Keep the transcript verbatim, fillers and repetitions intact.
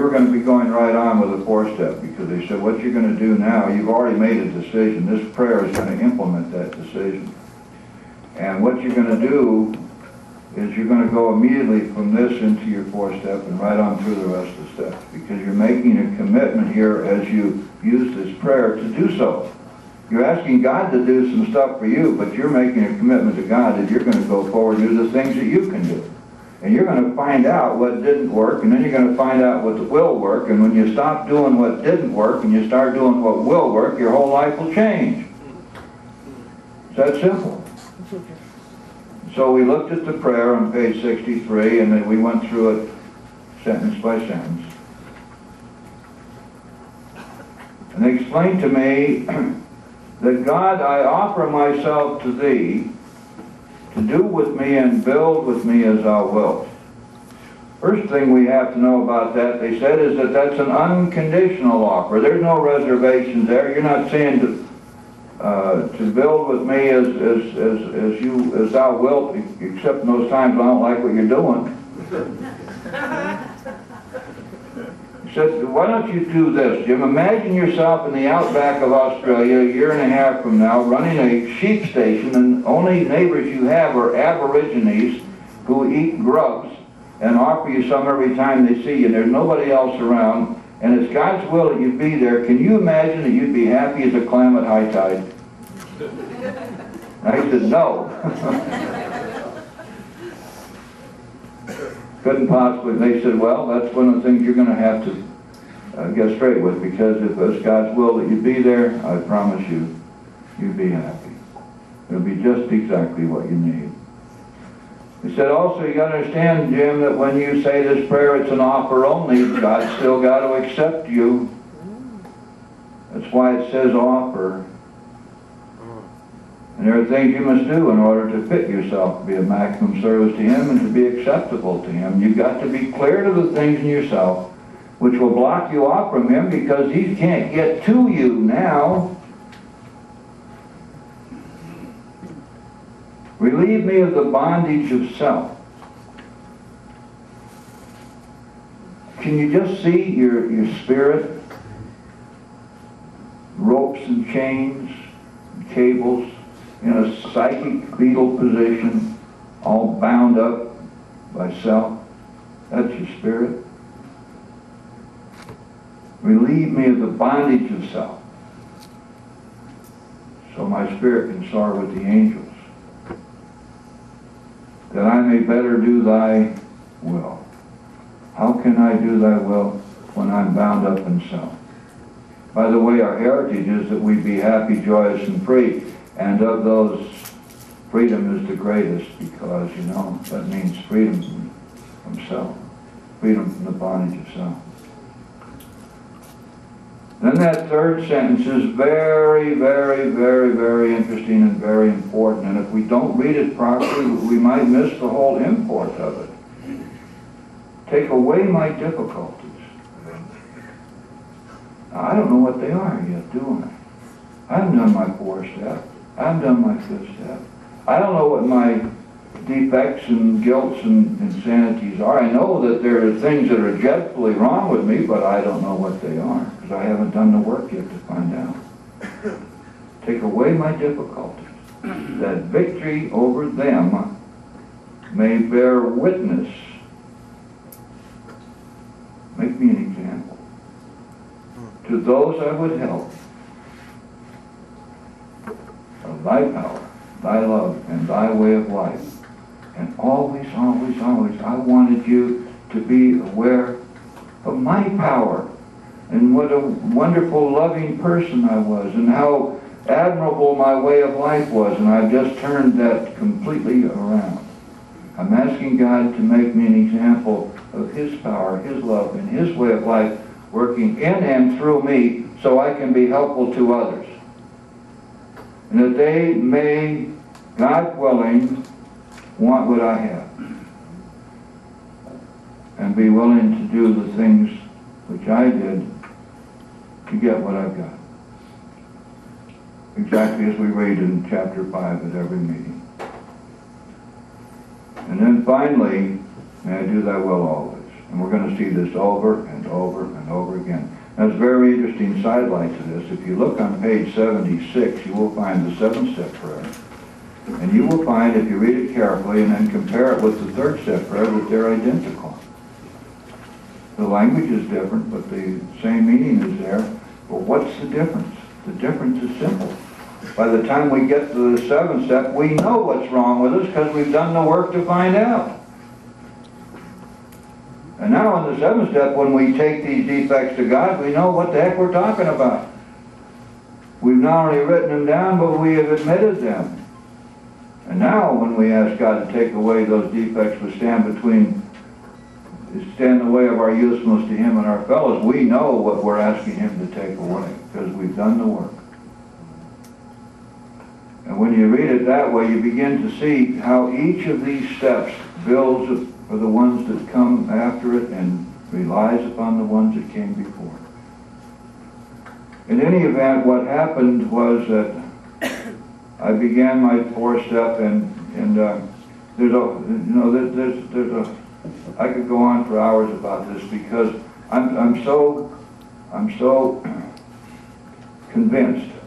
were going to be going right on with the four-step, because they said, what you're going to do now, you've already made a decision. This prayer is going to implement that decision. And what you're going to do is you're going to go immediately from this into your four-step and right on through the rest of the steps, because you're making a commitment here as you use this prayer to do so. You're asking God to do some stuff for you, but you're making a commitment to God that you're going to go forward and do the things that you can do. And you're going to find out what didn't work, and then you're going to find out what will work, and when you stop doing what didn't work and you start doing what will work, your whole life will change. It's that simple. So we looked at the prayer on page sixty-three, and then we went through it sentence by sentence. And they explained to me that, God, I offer myself to Thee to do with me and build with me as Thou wilt. First thing we have to know about that, they said, is that that's an unconditional offer. There's no reservations there. You're not saying to, uh, to build with me as, as, as, as, you, as Thou wilt, except in those times I don't like what you're doing. He said, why don't you do this, Jim? Imagine yourself in the outback of Australia a year and a half from now running a sheep station, and only neighbors you have are aborigines who eat grubs and offer you some every time they see you. There's nobody else around, and it's God's will that you be there. Can you imagine that you'd be happy as a clam at high tide? I said, no. Couldn't possibly. And they said, well, that's one of the things you're going to have to uh, get straight with, because if it's God's will that you be there, I promise you, you'll be happy. It'll be just exactly what you need. He said, also, you got to understand, Jim, that when you say this prayer, it's an offer only. God's still got to accept you. That's why it says offer. And there are things you must do in order to fit yourself to be a maximum service to Him and to be acceptable to Him. You've got to be clear to the things in yourself which will block you off from Him, because He can't get to you now. Relieve me of the bondage of self. Can you just see your, your spirit? Ropes and chains, and cables, in a psychic fetal position, all bound up by self. That's your spirit. Relieve me of the bondage of self, so my spirit can soar with the angels, that I may better do Thy will. How can I do Thy will when I'm bound up in self? By the way, our heritage is that we be happy, joyous, and free. And of those, freedom is the greatest, because, you know, that means freedom from, from self. Freedom from the bondage of self. Then that third sentence is very, very, very, very interesting and very important. And if we don't read it properly, we might miss the whole import of it. Take away my difficulties. Now, I don't know what they are yet, do I? I haven't done my four step. I haven't done my fifth step. I don't know what my defects and guilts and insanities are. I know that there are things that are dreadfully wrong with me, but I don't know what they are, because I haven't done the work yet to find out. Take away my difficulties, that victory over them may bear witness. Make me an example. To those I would help, of Thy power, Thy love, and Thy way of life. And always, always, always, I wanted you to be aware of my power, and what a wonderful, loving person I was, and how admirable my way of life was, and I've just turned that completely around. I'm asking God to make me an example of His power, His love, and His way of life working in and through me, so I can be helpful to others. And that they may, God willing, want what I have, and be willing to do the things which I did to get what I've got. Exactly as we read in chapter five at every meeting. And then finally, may I do Thy will always. And we're going to see this over and over and over again. That's a very interesting sidelight to this. If you look on page seventy-six, you will find the seven-step prayer. And you will find, if you read it carefully and then compare it with the third-step prayer, that they're identical. The language is different, but the same meaning is there. But what's the difference? The difference is simple. By the time we get to the seventh step, we know what's wrong with us because we've done the work to find out. And now in the seventh step, when we take these defects to God, we know what the heck we're talking about. We've not only written them down, but we have admitted them. And now when we ask God to take away those defects which stand between, stand in the way of our usefulness to Him and our fellows, we know what we're asking Him to take away because we've done the work. And when you read it that way, you begin to see how each of these steps builds for the ones that come after it and relies upon the ones that came before. In any event, what happened was that I began my fourth step, and and uh, there's a you know there's there's a I could go on for hours about this because I'm I'm so I'm so convinced